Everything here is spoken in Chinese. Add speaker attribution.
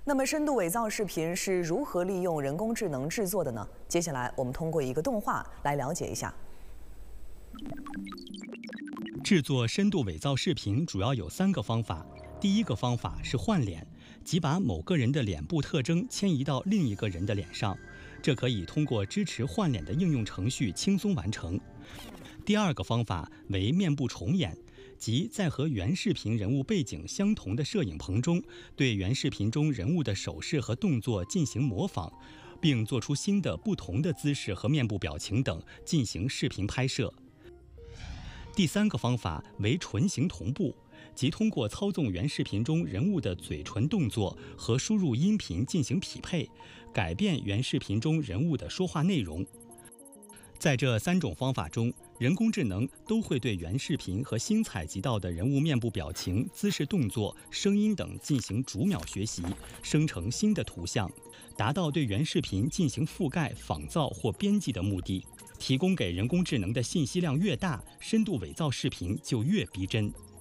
Speaker 1: 那么，深度伪造视频是如何利用人工智能制作的呢？接下来，我们通过一个动画来了解一下。
Speaker 2: 制作深度伪造视频主要有3个方法。第一个方法是换脸，即把某个人的脸部特征迁移到另一个人的脸上，这可以通过支持换脸的应用程序轻松完成。第二个方法为面部重演，即在和原视频人物背景相同的摄影棚中，对原视频中人物的手势和动作进行模仿，并做出新的不同的姿势和面部表情等进行视频拍摄。第3个方法为纯形同步，即通过操纵原视频中人物的嘴唇动作和输入音频进行匹配，改变原视频中人物的说话内容。在这3种方法中，人工智能都会对原视频和新采集到的人物面部表情、姿势动作、声音等进行逐秒学习，生成新的图像，达到对原视频进行覆盖、仿造或编辑的目的。提供给人工智能的信息量越大，深度伪造视频就越逼真。